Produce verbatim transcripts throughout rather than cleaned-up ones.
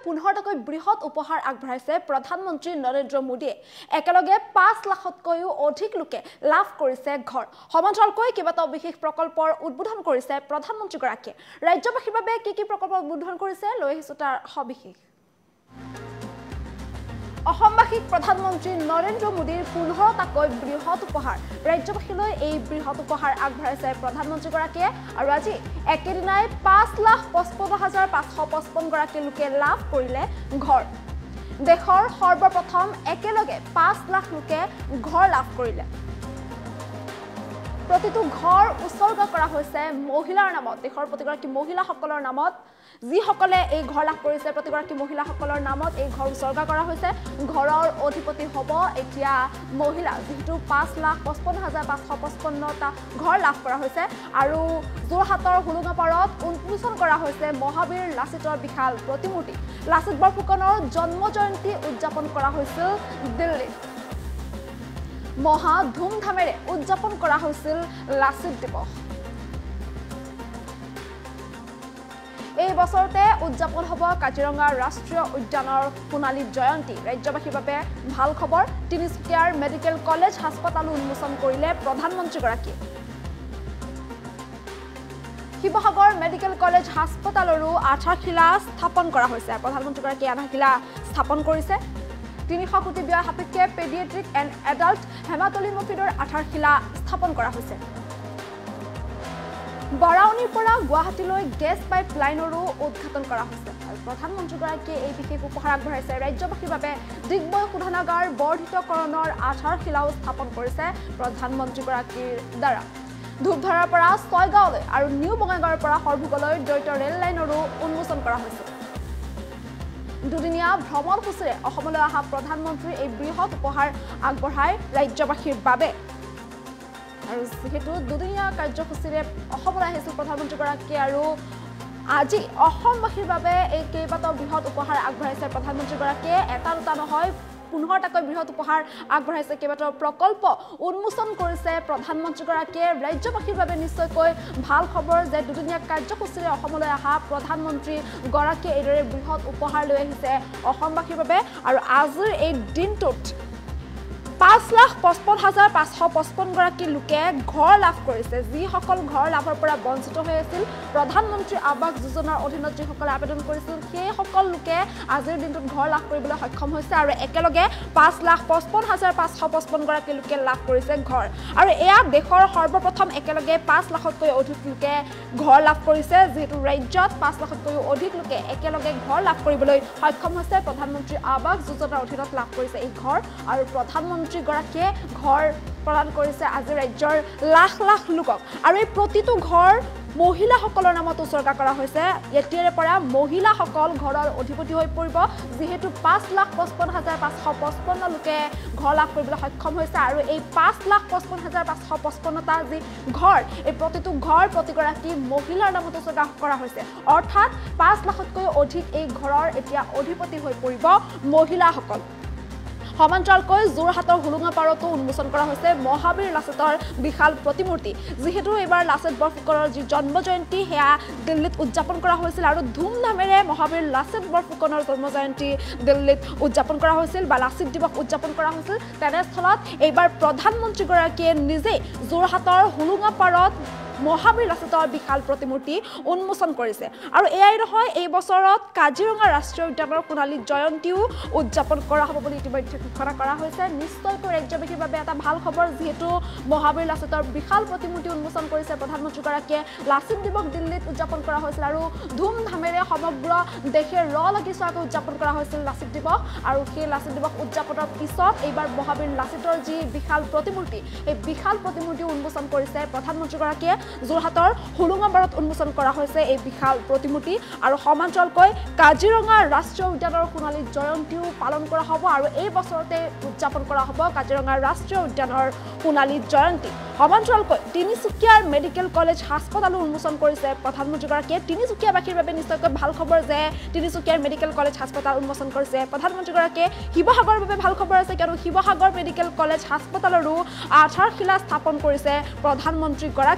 পোন্ধৰটাকৈ বৃহৎ উপহাৰ আগবঢ়াইছে প্ৰধানমন্ত্ৰী নৰেন্দ্ৰ মোদীয়ে একেলগে পাঁচ লাখতকৈও অধিক লোকে লাভ কৰিছে ঘৰ সমান্তৰালকৈ কেইবাটাও বিশেষ প্ৰকল্পৰ উদ্বোধন কৰিছে প্ৰধানমন্ত্ৰীগৰাকীয়ে ৰাজ্যবাসীৰ বাবে কি কি প্ৰকল্প উদ্বোধন কৰিছে লৈ আহিছো তাৰ সবিশেষ অসমবাসীক প্ৰধানমন্ত্ৰী নৰেন্দ্ৰ মোদীৰ পোন্ধৰটাকৈ বৃহৎ উপহাৰ ৰাজ্যবাসীলৈ এই বৃহৎ উপহাৰ আগবঢ়াইছে প্ৰধানমন্ত্ৰীগৰাকীয়ে আৰু আজি একেদিনাই পাঁচ লাখ পঁচপন্ন হাজাৰ পাঁচশ পঁচপন্ন গৰাকী লোকে লাভ কৰিলে ঘৰ দেশৰ সৰ্বপ্ৰথম একেলগে পাঁচ লাখ লোকে ঘৰ লাভ কৰিলে প্ৰতিটো ঘৰ উৎসৰ্গা কৰা হৈছে মহিলাৰ নামত দেশৰ প্ৰতিগৰাকী মহিলাসকলৰ নামত যিসকলে এই ঘৰ লাভ কৰিছে প্ৰতিগৰাকী মহিলাসকলৰ নামত এই ঘৰ উৎসৰ্গা কৰা হৈছে ঘৰৰ অধিপতি হ'ব এতিয়া মহিলা যেহেতু পাঁচ লাখ পঁচপন্ন হাজাৰ পাঁচশ পঁচপন্নটা ঘৰ লাভ কৰা হৈছে আৰু যোৰহাটৰ হুলুঙাপাৰত উন্মোচন কৰা হৈছে মহাবীৰ লাচিতৰ বিশাল প্ৰতিমূৰ্তি লাচিত বৰফুকনৰ জন্ম জয়ন্তী উদযাপন কৰা হৈছিল দিল্লীত মহা ধুমধামেৰে উদযাপন কৰা হৈছিল লাচিত দিৱস এই বছৰতে উদযাপন হ'ব কাজিৰঙা ৰাষ্ট্ৰীয় উদ্যানৰ সোণালী জয়ন্তী ৰাজ্যবাসীৰ বাবে ভাল খবৰ তিনিচুকীয়াৰ মেডিকেল কলেজ হাস্পতাল উন্মোচন কৰিলে প্ৰধানমন্ত্ৰীগৰাকীয়ে শিৱসাগৰ মেডিকেল কলেজ হাস্পতালৰো আধাৰশিলা স্থাপন কৰা হৈছে প্ৰধানমন্ত্ৰীগৰাকীয়ে আধাৰশিলা স্থাপন কৰিছে তিনিশ কোটি ব্যয় সাপেক্ষে পেডিয়াট্ৰিক এণ্ড এডাল্ট হেমাটলিমোফিডৰ আধাৰশিলা স্থাপন কৰা হৈছে বৰাউনীৰ পৰা গুৱাহাটীলৈ গেছ পাইপ লাইনৰো উদ্ঘাটন কৰা হৈছে আৰু প্ৰধানমন্ত্ৰীগৰাকীয়ে এই বিশেষ উপহাৰ আগবঢ়াইছে ৰাজ্যবাসীৰ বাবে ডিগবৈ শোধনাগাৰ বৰ্ধিতকৰণৰ আধাৰশিলাও স্থাপন কৰিছে প্ৰধানমন্ত্ৰীগৰাকীৰ দ্বাৰা ধূপধাৰাৰ পৰা ছয়গাঁৱলৈ আৰু নিউ বঙাইগাঁৱৰ পৰা সৰভোগলৈ দ্বৈত ৰেল লাইনৰো উন্মোচন কৰা হৈছে দুদিনীয়া ভ্ৰমণসূচীৰে অসমলৈ অহা প্ৰধানমন্ত্ৰীৰ এই বৃহৎ উপহাৰ আগবঢ়ায় ৰাজ্যবাসীৰ বাবে আৰু যেহেতু দুদিনীয়া কাৰ্যসূচীৰে অসমলৈ আহিছিল প্ৰধানমন্ত্ৰীগৰাকীয়ে আৰু আজি অসমবাসীৰ বাবে এই কেইবাটাও বৃহৎ উপহাৰ আগবঢ়াইছে প্ৰধানমন্ত্ৰীগৰাকীয়ে এটা দুটা নহয় পোন্ধৰটাকৈ বৃহৎ উপহাৰ আগবঢ়াইছে কেইবাটাও প্ৰকল্প উন্মোচন কৰিছে প্ৰধানমন্ত্ৰীগৰাকীয়ে ৰাজ্যবাসীৰ বাবে নিশ্চয়কৈ ভাল খবৰ যে দুদিনীয়া কাৰ্যসূচীৰে অসমলৈ অহা প্ৰধানমন্ত্ৰীগৰাকীয়ে এইদৰে বৃহৎ উপহাৰ লৈ আহিছে অসমবাসীৰ বাবে আৰু আজিৰ এই দিনটোত পাঁচ লাখ পঁচপন্ন হাজাৰ পাঁচশ পঁচপন্ন গৰাকী লোকে ঘৰ লাভ কৰিছে যিসকল ঘৰ লাভৰ পৰা বঞ্চিত হৈ আছিল প্ৰধানমন্ত্ৰী আৱাস যোজনাৰ অধীনত যিসকলে আবেদন কৰিছিল সেইসকল লোকে আজিৰ দিনটোত ঘৰ লাভ কৰিবলৈ সক্ষম হৈছে আৰু একেলগে পাঁচ লাখ পঁচপন্ন হাজাৰ পাঁচশ পঁচপন্ন গৰাকী লোকে লাভ কৰিছে ঘৰ আৰু এয়া দেশৰ সৰ্বপ্ৰথম একেলগে পাঁচ লাখতকৈ অধিক লোকে ঘৰ লাভ কৰিছে যিহেতু ৰাজ্যত পাঁচ লাখতকৈও অধিক লোকে একেলগে ঘৰ লাভ কৰিবলৈ সক্ষম হৈছে প্ৰধানমন্ত্ৰী আৱাস যোজনাৰ অধীনত লাভ কৰিছে এই ঘৰ আৰু প্ৰধানমন্ত্ৰী গৰাকীয়ে ঘৰ প্ৰদান কৰিছে আজি ৰাজ্যৰ লাখ লাখ লোকক আৰু এই প্ৰতিটো ঘৰ মহিলাসকলৰ নামত উৎসৰ্গা কৰা হৈছে এতিয়াৰে পৰা মহিলাসকল ঘৰৰ অধিপতি হৈ পৰিব যিহেতু পাঁচ লাখ পঁচপন্ন হাজাৰ পাঁচশ পঁচপন্ন লোকে ঘৰ লাভ কৰিবলৈ সক্ষম হৈছে আৰু এই পাঁচ লাখ পঁচপন্ন হাজাৰ পাঁচশ পঁচপন্নটা যি ঘৰ এই প্ৰতিটো ঘৰ প্ৰতিগৰাকী মহিলাৰ নামত উৎসৰ্গা কৰা হৈছে অৰ্থাৎ পাঁচ লাখতকৈ অধিক এই ঘৰৰ এতিয়া অধিপতি হৈ পৰিব মহিলাসকল সমান্তৰালকৈ যোৰহাটৰ হুলুঙাপাৰতো উন্মোচন কৰা হৈছে মহাবীৰ লাচিতৰ বিশাল প্ৰতিমূৰ্তি যিহেতু এইবাৰ লাচিত বৰফুকনৰ যি জন্ম জয়ন্তী সেয়া দিল্লীত উদযাপন কৰা হৈছিল আৰু ধুমধামেৰে মহাবীৰ লাচিত বৰফুকনৰ জন্ম জয়ন্তী দিল্লীত উদযাপন কৰা হৈছিল বা লাচিত দিৱস উদযাপন কৰা হৈছিল তেনেস্থলত এইবাৰ প্ৰধানমন্ত্ৰীগৰাকীয়ে নিজেই যোৰহাটৰ হুলুঙাপাৰত মহাবীৰ লাচিতৰ বিশাল প্ৰতিমূৰ্তি উন্মোচন কৰিছে আৰু এয়াই নহয় এই বছৰত কাজিৰঙা ৰাষ্ট্ৰীয় উদ্যানৰ সোণালী জয়ন্তীও উদযাপন কৰা হ'ব বুলি ইতিমধ্যে ঘোষণা কৰা হৈছে নিশ্চয়কৈ ৰাজ্যবাসীৰ বাবে এটা ভাল খবৰ যিহেতু মহাবীৰ লাচিতৰ বিশাল প্ৰতিমূৰ্তি উন্মোচন কৰিছে প্ৰধানমন্ত্ৰীগৰাকীয়ে লাচিত দিৱস দিল্লীত উদযাপন কৰা হৈছিল আৰু ধুমধামেৰে সমগ্ৰ দেশে ৰ লাগি চোৱাকৈ উদযাপন কৰা হৈছিল লাচিত দিৱস আৰু সেই লাচিত দিৱস উদযাপনৰ পিছত এইবাৰ মহাবীৰ লাচিতৰ যি বিশাল প্ৰতিমূৰ্তি এই বিশাল প্ৰতিমূৰ্তি উন্মোচন কৰিছে প্ৰধানমন্ত্ৰীগৰাকীয়ে যোৰহাটৰ হুলুঙাপাৰত উন্মোচন কৰা হৈছে এই বিশাল প্ৰতিমূৰ্তি আৰু সমান্তৰালকৈ কাজিৰঙা ৰাষ্ট্ৰীয় উদ্যানৰ সোণালী জয়ন্তীও পালন কৰা হ'ব আৰু এই বছৰতে উদযাপন কৰা হ'ব কাজিৰঙা ৰাষ্ট্ৰীয় উদ্যানৰ সোণালী জয়ন্তী সমান্তৰালকৈ তিনিচুকীয়াৰ মেডিকেল কলেজ হাস্পতালো উন্মোচন কৰিছে প্ৰধানমন্ত্ৰীগৰাকীয়ে তিনিচুকীয়াবাসীৰ বাবে নিশ্চয়কৈ ভাল খবৰ যে তিনিচুকীয়াৰ মেডিকেল কলেজ হাস্পতাল উন্মোচন কৰিছে প্ৰধানমন্ত্ৰীগৰাকীয়ে শিৱসাগৰৰ বাবে ভাল খবৰ আছে কিয়নো শিৱসাগৰ মেডিকেল কলেজ হাস্পতালৰো আধাৰশিলা স্থাপন কৰিছে প্ৰধানমন্ত্ৰীগৰাকীয়ে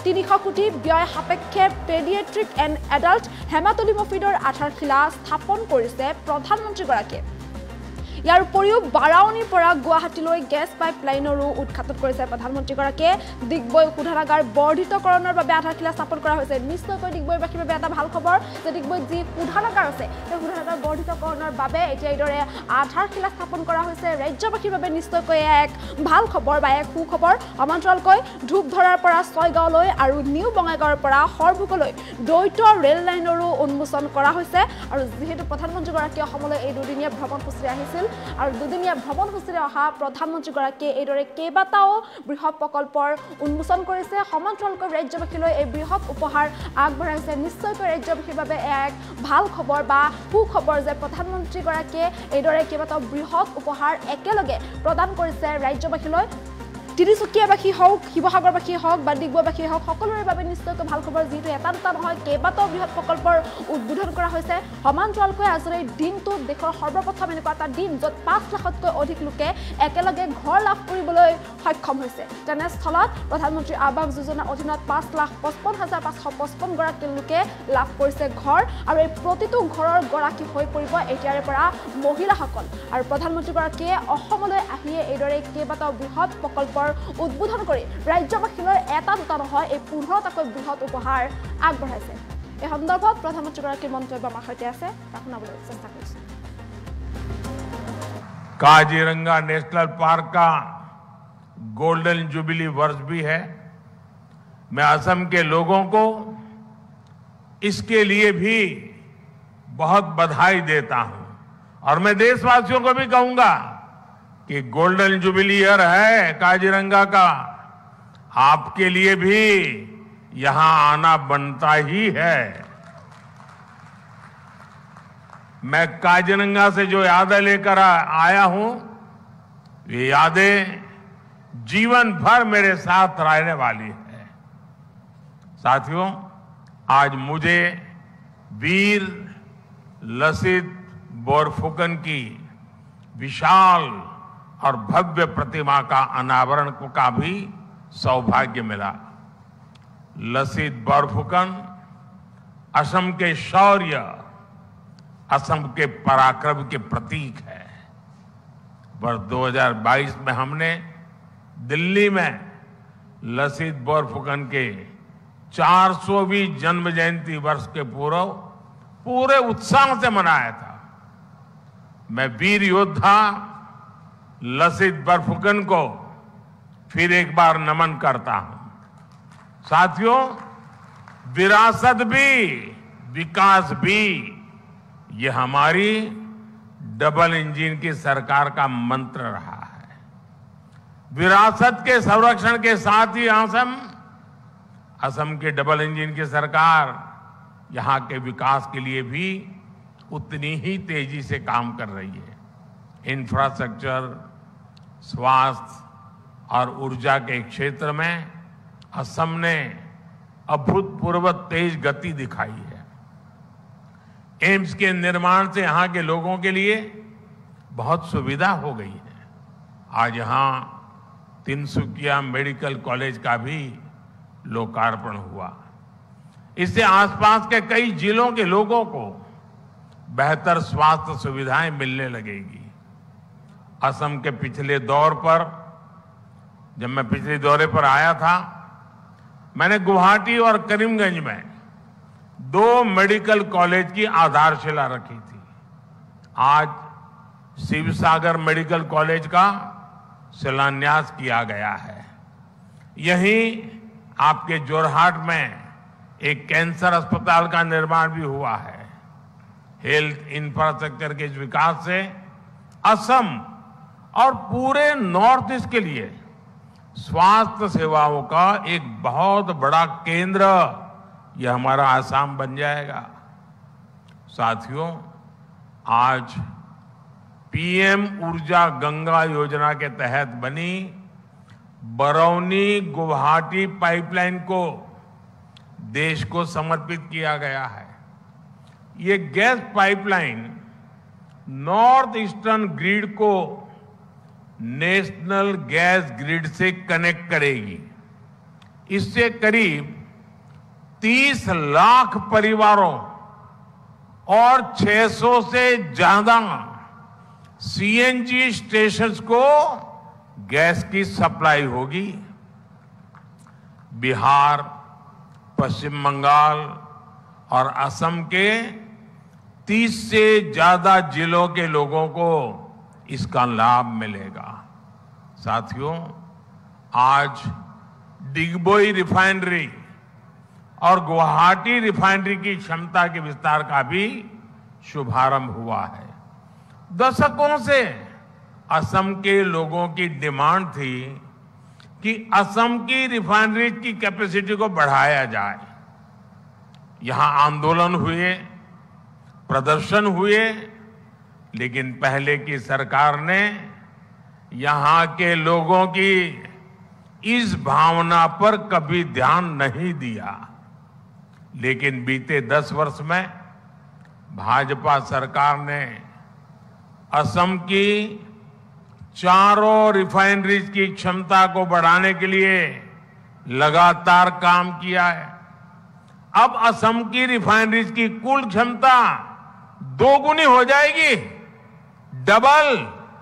তিনিশ কোটি ব্যয় সাপেক্ষে পেডিয়াট্ৰিক এণ্ড এডাল্ট হেমাটলিমোফিডৰ আধাৰশিলা স্থাপন কৰিছে প্ৰধানমন্ত্ৰীগৰাকীয়ে। ইয়াৰ উপৰিও বাৰাউনীৰ পৰা গুৱাহাটীলৈ গেছ পাইপলাইনৰো উদ্ঘাটন কৰিছে প্ৰধানমন্ত্ৰীগৰাকীয়ে। ডিগবৈ শোধনাগাৰ বৰ্ধিতকৰণৰ বাবে আধাৰশিলা স্থাপন কৰা হৈছে। নিশ্চয়কৈ ডিগবৈবাসীৰ বাবে এটা ভাল খবৰ যে ডিগবৈত যি শোধনাগাৰ আছে সেই শোধনাগাৰ বৰ্ধিতকৰণৰ বাবে এতিয়া এইদৰে আধাৰশিলা স্থাপন কৰা হৈছে। ৰাজ্যবাসীৰ বাবে নিশ্চয়কৈ এক ভাল খবৰ বা এক সুখবৰ। সমান্তৰালকৈ ধূপধৰাৰ পৰা ছয়গাঁৱলৈ আৰু নিউ বঙাইগাঁৱৰ পৰা সৰভোগলৈ দ্বৈত ৰেল লাইনৰো উন্মোচন কৰা হৈছে। আৰু যিহেতু প্ৰধানমন্ত্ৰীগৰাকীয়ে অসমলৈ এই দুদিনীয়া ভ্ৰমণসূচীৰে আহিছিল আৰু দুদিনীয়া ভ্ৰমণসূচীৰে অহা প্ৰধানমন্ত্ৰীগৰাকীয়ে এইদৰে কেইবাটাও বৃহৎ প্ৰকল্পৰ উন্মোচন কৰিছে। সমান্তৰালকৈ ৰাজ্যবাসীলৈ এই বৃহৎ উপহাৰ আগবঢ়াইছে। নিশ্চয়কৈ ৰাজ্যবাসীৰ বাবে এক ভাল খবৰ বা সুখবৰ যে প্ৰধানমন্ত্ৰীগৰাকীয়ে এইদৰে কেইবাটাও বৃহৎ উপহাৰ একেলগে প্ৰদান কৰিছে ৰাজ্যবাসীলৈ। তিনিচুকীয়াবাসী হওক, শিৱসাগৰবাসী হওক বা ডিগবৈবাসী হওক, সকলোৰে বাবে নিশ্চয়কৈ ভাল খবৰ। যিহেতু এটা দুটা নহয়, কেইবাটাও বৃহৎ প্ৰকল্পৰ উদ্বোধন কৰা হৈছে। সমান্তৰালকৈ আজিৰ এই দিনটোত দেশৰ সৰ্বপ্ৰথম এনেকুৱা এটা দিন য'ত পাঁচ লাখতকৈ অধিক লোকে একেলগে ঘৰ লাভ কৰিবলৈ সক্ষম হৈছে। তেনেস্থলত প্ৰধানমন্ত্ৰী আৱাস যোজনাৰ অধীনত পাঁচ লাখ পঁচপন্ন হাজাৰ পাঁচশ পঁচপন্ন গৰাকী লোকে লাভ কৰিছে ঘৰ। আৰু এই প্ৰতিটো ঘৰৰ গৰাকী হৈ পৰিব এতিয়াৰে পৰা মহিলাসকল। আৰু প্ৰধানমন্ত্ৰীগৰাকীয়ে অসমলৈ আহিয়ে এইদৰে কেইবাটাও বৃহৎ প্ৰকল্পৰ উদ্বোধন কৰি ৰাজ্যবাসীলৈ এটা দুটা নহয়, এই পোন্ধৰটাকৈ বৃহৎ উপহাৰ আগবঢ়াইছে। এই সন্দৰ্ভত প্ৰধানমন্ত্ৰীগৰাকীৰ মন্তব্য আমাৰ সৈতে আছে, শুনাবলৈ চেষ্টা কৰিছোঁ। काजीरंगा नेशनल पार्क का गोल्डन जुबिली वर्ष भी है। मैं असम के लोगों को इसके लिए भी बहुत बधाई देता हूं और मैं देशवासियों को भी कहूंगा कि गोल्डन जुबिली ईयर है काजीरंगा का, आपके लिए भी यहां आना बनता ही है। मैं काजीरंगा से जो यादें लेकर आया हूं, ये यादें जीवन भर मेरे साथ रहने वाली है। साथियों, आज मुझे वीर लसित बोरफुकन की विशाल और भव्य प्रतिमा का अनावरण का भी सौभाग्य मिला। लसित बोरफुकन असम के शौर्य, असम के पराक्रम के प्रतीक है। वर्ष दो हज़ार बाईस में हमने दिल्ली में लसित बोरफुकन के चार सौवीं जन्म जयंती वर्ष के पूर्व पूरे उत्साह से मनाया था। मैं वीर योद्धा लसित बोरफुकन को फिर एक बार नमन करता हूं। साथियों, विरासत भी विकास भी, ये हमारी डबल इंजन की सरकार का मंत्र रहा है। विरासत के संरक्षण के साथ ही असम असम के डबल इंजन की सरकार यहां के विकास के लिए भी उतनी ही तेजी से काम कर रही है। इंफ्रास्ट्रक्चर, स्वास्थ्य और ऊर्जा के क्षेत्र में असम ने अभूतपूर्व तेज गति दिखाई है। एम्स के निर्माण से यहां के लोगों के लिए बहुत सुविधा हो गई है। आज यहां तिनसुकिया मेडिकल कॉलेज का भी लोकार्पण हुआ। इससे आसपास के कई जिलों के लोगों को बेहतर स्वास्थ्य सुविधाएं मिलने लगेगी। असम के पिछले दौर पर, जब मैं पिछले दौरे पर आया था, मैंने गुवाहाटी और करीमगंज में दो मेडिकल कॉलेज की आधारशिला रखी थी। आज शिवसागर मेडिकल कॉलेज का शिलान्यास किया गया है। यहीं आपके जोरहाट में एक कैंसर अस्पताल का निर्माण भी हुआ है। हेल्थ इंफ्रास्ट्रक्चर के इस विकास से असम और पूरे नॉर्थ ईस्ट के लिए स्वास्थ्य सेवाओं का एक बहुत बड़ा केंद्र यह हमारा आसाम बन जाएगा। साथियों, आज पीएम ऊर्जा गंगा योजना के तहत बनी बरौनी गुवाहाटी पाइपलाइन को देश को समर्पित किया गया है। ये gas pipeline north eastern grid को नेशनल गैस ग्रिड से कनेक्ट करेगी। इससे करीब तीस लाख परिवारों और छह सौ से ज्यादा सीएनजी स्टेशंस को गैस की सप्लाई होगी। बिहार, पश्चिम बंगाल और असम के तीस से ज्यादा जिलों के लोगों को इसका लाभ मिलेगा। साथियों, आज डिगबोई रिफाइनरी और गुवाहाटी रिफाइनरी की क्षमता के विस्तार का भी शुभारंभ हुआ है। दशकों से असम के लोगों की डिमांड थी कि असम की रिफाइनरी की कैपेसिटी को बढ़ाया जाए। यहां आंदोलन हुए, प्रदर्शन हुए, लेकिन पहले की सरकार ने यहां के लोगों की इस भावना पर कभी ध्यान नहीं दिया। लेकिन बीते दस वर्ष में भाजपा सरकार ने असम की चारों रिफाइनरीज की क्षमता को बढ़ाने के लिए लगातार काम किया है। अब असम की रिफाइनरीज की कुल क्षमता दोगुनी हो जाएगी, डबल।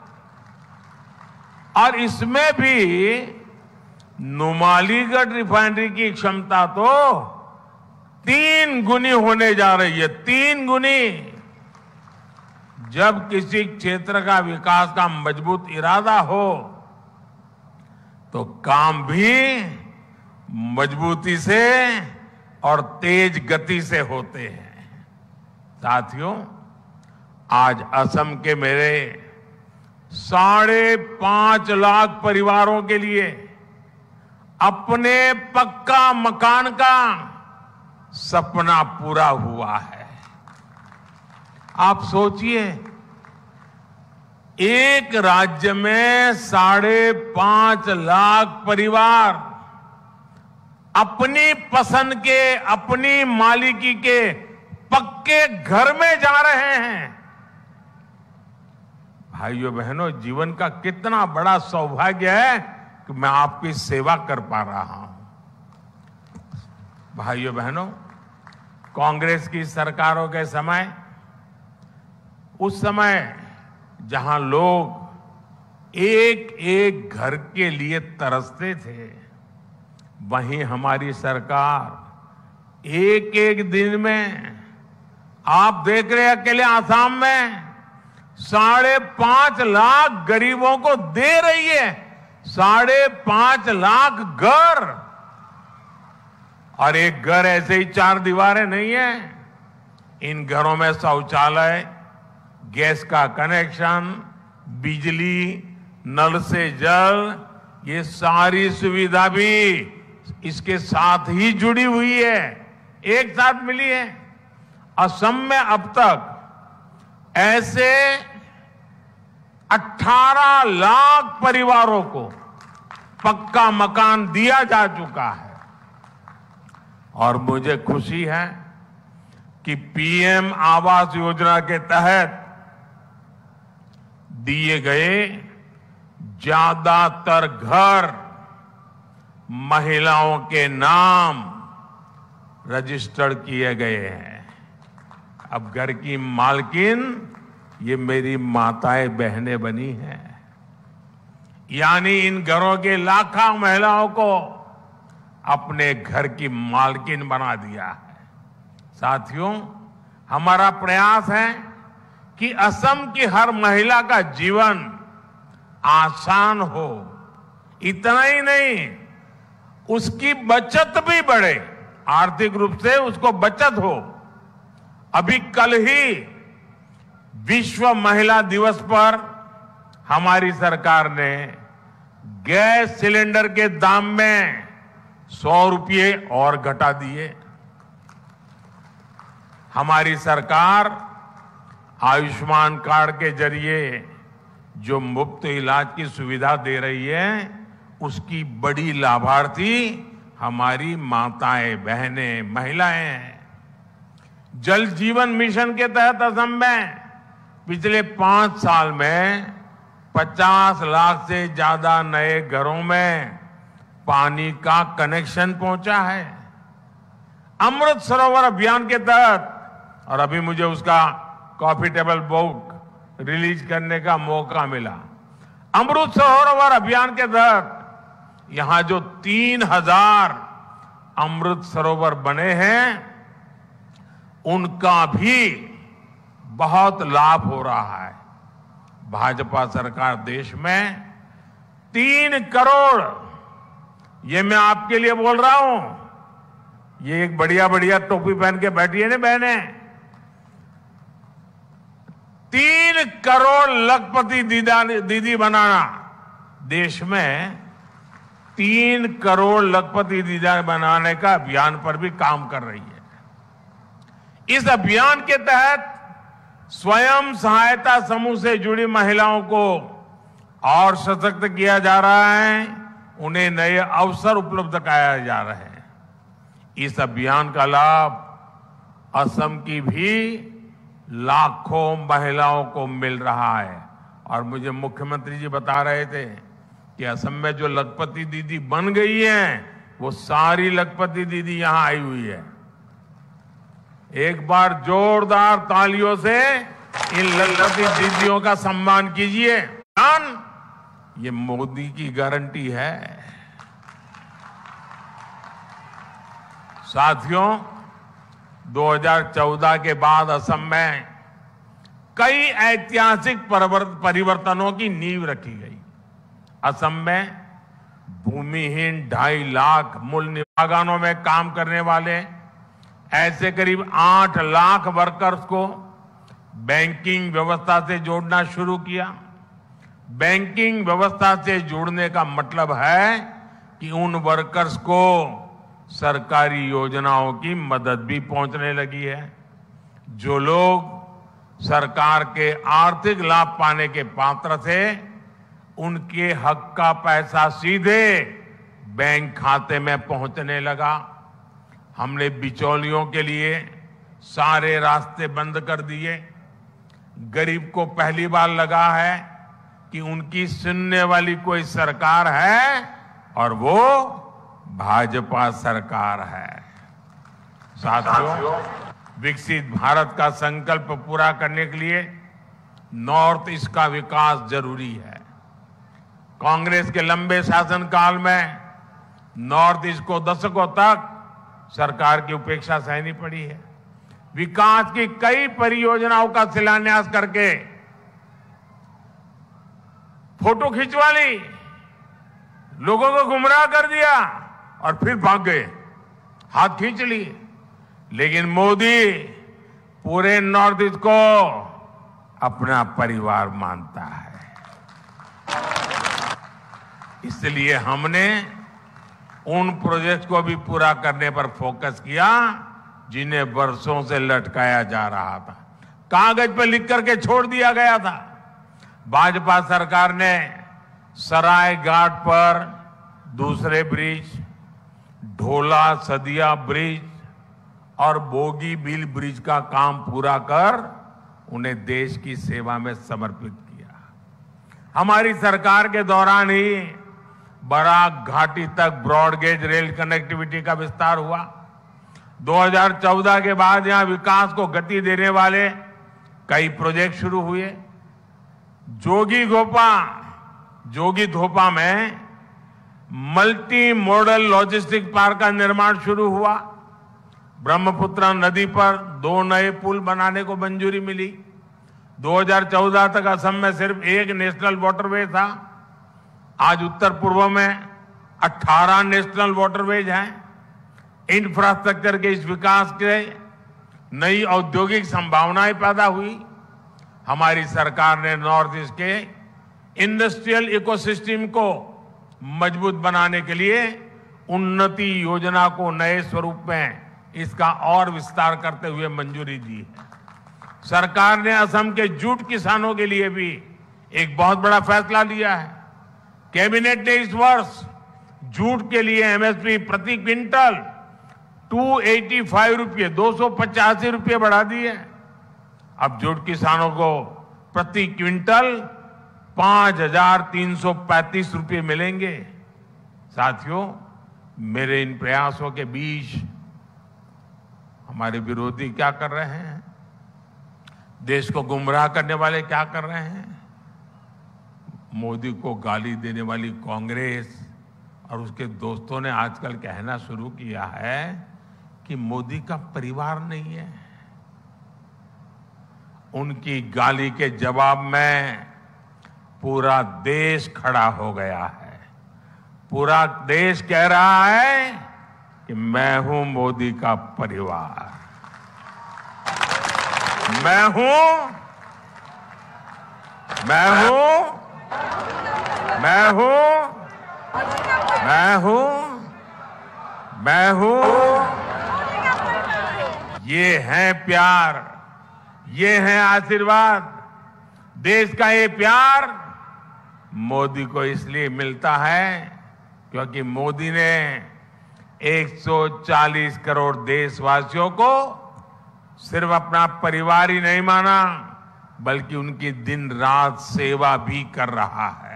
और इसमें भी नुमालीगढ़ रिफाइनरी की क्षमता तो तीन गुनी होने जा रही है, तीन गुनी। जब किसी क्षेत्र का विकास का मजबूत इरादा हो तो काम भी मजबूती से और तेज गति से होते हैं। साथियों, आज असम के मेरे साढ़े पांच लाख परिवारों के लिए अपने पक्का मकान का सपना पूरा हुआ है। आप सोचिए, एक राज्य में साढ़े पांच लाख परिवार अपनी पसंद के, अपनी मालिकी के पक्के घर में जा रहे हैं। भाइयों बहनों, जीवन का कितना बड़ा सौभाग्य है कि मैं आपकी सेवा कर पा रहा हूं। भाइयों बहनों, कांग्रेस की सरकारों के समय, उस समय जहां लोग एक एक घर के लिए तरसते थे, वहीं हमारी सरकार एक एक दिन में, आप देख रहे हैं अकेले आसाम में साढ़े पांच लाख गरीबों को दे रही है। साढ़े पांच लाख घर। और एक घर ऐसे ही चार दीवारें नहीं है। इन घरों में शौचालय, गैस का कनेक्शन, बिजली, नल से जल, ये सारी सुविधा भी इसके साथ ही जुड़ी हुई है, एक साथ मिली है। असम में अब तक ऐसे अठारह लाख परिवारों को पक्का मकान दिया जा चुका है। और मुझे खुशी है कि पीएम आवास योजना के तहत दिए गए ज्यादातर घर महिलाओं के नाम रजिस्टर्ड किए गए हैं। अब घर की मालकिन ये मेरी माताएं बहनें बनी हैं। यानी इन घरों के लाखों महिलाओं को अपने घर की मालकिन बना दिया है। साथियों, हमारा प्रयास है कि असम की हर महिला का जीवन आसान हो। इतना ही नहीं, उसकी बचत भी बढ़े, आर्थिक रूप से उसको बचत हो। अभी कल ही विश्व महिला दिवस पर हमारी सरकार ने गैस सिलेंडर के दाम में सौ रुपये और घटा दिए। हमारी सरकार आयुष्मान कार्ड के जरिए जो मुफ्त इलाज की सुविधा दे रही है, उसकी बड़ी लाभार्थी हमारी माताएं, बहनें, महिलाएं हैं। जल जीवन मिशन के तहत असम में पिछले पांच साल में पचास लाख से ज्यादा नए घरों में पानी का कनेक्शन पहुंचा है। अमृत सरोवर अभियान के तहत, और अभी मुझे उसका कॉफी टेबल बुक रिलीज करने का मौका मिला, अमृत सरोवर अभियान के तहत यहां जो तीन हजार अमृत सरोवर बने हैं उनका भी बहुत लाभ हो रहा है। भाजपा सरकार देश में तीन करोड़, ये मैं आपके लिए बोल रहा हूं, ये एक बढ़िया बढ़िया टोपी पहन के बैठी है ना बहने, तीन करोड़ लखपति दीदी बनाना, देश में तीन करोड़ लखपति दीदी बनाने का अभियान पर भी काम कर रही है। इस अभियान के तहत स्वयं सहायता समूह से जुड़ी महिलाओं को और सशक्त किया जा रहा है, उन्हें नए अवसर उपलब्ध कराए जा रहे हैं। इस अभियान का लाभ असम की भी लाखों महिलाओं को मिल रहा है। और मुझे मुख्यमंत्री जी बता रहे थे कि असम में जो लखपति दीदी बन गई हैं, वो सारी लखपति दीदी यहां आई हुई है। एक बार जोरदार तालियों से इन लखपति दीदियों का सम्मान कीजिए। ये मोदी की गारंटी है। साथियों, दो हज़ार चौदह के बाद असम में कई ऐतिहासिक परिवर्तनों की नींव रखी गई। असम में भूमिहीन ढाई लाख मूल निवागानों में काम करने वाले ऐसे करीब आठ लाख वर्कर्स को बैंकिंग व्यवस्था से जोड़ना शुरू किया। बैंकिंग व्यवस्था से जोड़ने का मतलब है कि उन वर्कर्स को सरकारी योजनाओं की मदद भी पहुंचने लगी है। जो लोग सरकार के आर्थिक लाभ पाने के पात्र थे, उनके हक का पैसा सीधे बैंक खाते में पहुंचने लगा। हमने बिचौलियों के लिए सारे रास्ते बंद कर दिए। गरीब को पहली बार लगा है कि उनकी सुनने वाली कोई सरकार है, और वो भाजपा सरकार है। साथियों, विकसित भारत का संकल्प पूरा करने के लिए नॉर्थ ईस्ट का विकास जरूरी है। कांग्रेस के लंबे शासनकाल में नॉर्थ ईस्ट को दशकों तक सरकार की उपेक्षा सहनी पड़ी है। विकास की कई परियोजनाओं का शिलान्यास करके फोटो खिंचवा ली, लोगों को गुमराह कर दिया और फिर भाग गए, हाथ खींच लिए। लेकिन मोदी पूरे नॉर्थ ईस्ट को अपना परिवार मानता है। इसलिए हमने उन प्रोजेक्ट को भी पूरा करने पर फोकस किया जिन्हें वर्षों से लटकाया जा रहा था, कागज पर लिख करके छोड़ दिया गया था। भाजपा सरकार ने सराय घाट पर दूसरे ब्रिज, ढोला सदिया ब्रिज और बोगी बिल ब्रिज का काम पूरा कर उन्हें देश की सेवा में समर्पित किया। हमारी सरकार के दौरान ही बराक घाटी तक ब्रॉड गेज रेल कनेक्टिविटी का विस्तार हुआ। दो हज़ार चौदह के बाद यहां विकास को गति देने वाले कई प्रोजेक्ट शुरू हुए। जोगी घोपा जोगी धोपा में मल्टी मॉडल लॉजिस्टिक पार्क का निर्माण शुरू हुआ। ब्रह्मपुत्र नदी पर दो नए पुल बनाने को मंजूरी मिली। दो हज़ार चौदह तक असम में सिर्फ एक नेशनल वाटरवे था, आज उत्तर पूर्व में अठारह नेशनल वाटरवेज हैं। इंफ्रास्ट्रक्चर के इस विकास के नई औद्योगिक संभावनाएं पैदा हुई। हमारी सरकार ने नॉर्थ ईस्ट के इंडस्ट्रियल इकोसिस्टम को मजबूत बनाने के लिए उन्नति योजना को नए स्वरूप में इसका और विस्तार करते हुए मंजूरी दी है। सरकार ने असम के जूट किसानों के लिए भी एक बहुत बड़ा फैसला लिया है। कैबिनेट ने इस वर्ष जूट के लिए एमएसपी प्रति क्विंटल दो सौ पचासी रुपये दो सौ पचासी रुपये बढ़ा दी है। अब जूट किसानों को प्रति क्विंटल पांच हजार तीन सौ पैंतीस रुपये मिलेंगे। साथियों, मेरे इन प्रयासों के बीच हमारे विरोधी क्या कर रहे हैं, देश को गुमराह करने वाले क्या कर रहे हैं। मोदी को गाली देने वाली कांग्रेस और उसके दोस्तों ने आजकल कहना शुरू किया है कि मोदी का परिवार नहीं है। उनकी गाली के जवाब में पूरा देश खड़ा हो गया है। पूरा देश कह रहा है कि मैं हूं मोदी का परिवार, मैं हूं मैं हूं मैं हूं मैं हूं मैं हूं ये है प्यार, ये है आशीर्वाद। देश का ये प्यार मोदी को इसलिए मिलता है क्योंकि मोदी ने एक सौ चालीस करोड़ देशवासियों को सिर्फ अपना परिवार ही नहीं माना, बल्कि उनकी दिन रात सेवा भी कर रहा है।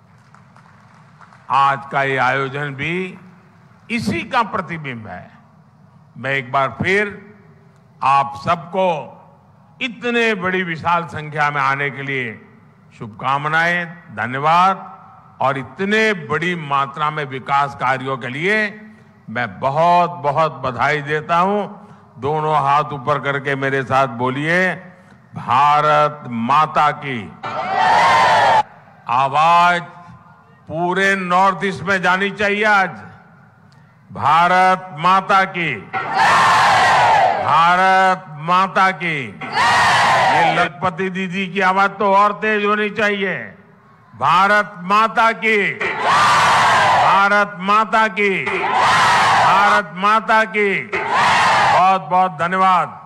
आज का ये आयोजन भी इसी का प्रतिबिंब है। मैं एक बार फिर आप सबको इतने बड़ी विशाल संख्या में आने के लिए शुभकामनाएं, धन्यवाद। और इतने बड़ी मात्रा में विकास कार्यों के लिए मैं बहुत बहुत बधाई देता हूं। दोनों हाथ ऊपर करके मेरे साथ बोलिए, भारत माता की। आवाज पूरे नॉर्थ ईस्ट में जानी चाहिए आज, भारत माता की, भारत माता की। ये लखपति दीदी की आवाज तो और तेज होनी चाहिए, भारत माता की, भारत माता की, भारत माता की। बहुत बहुत धन्यवाद।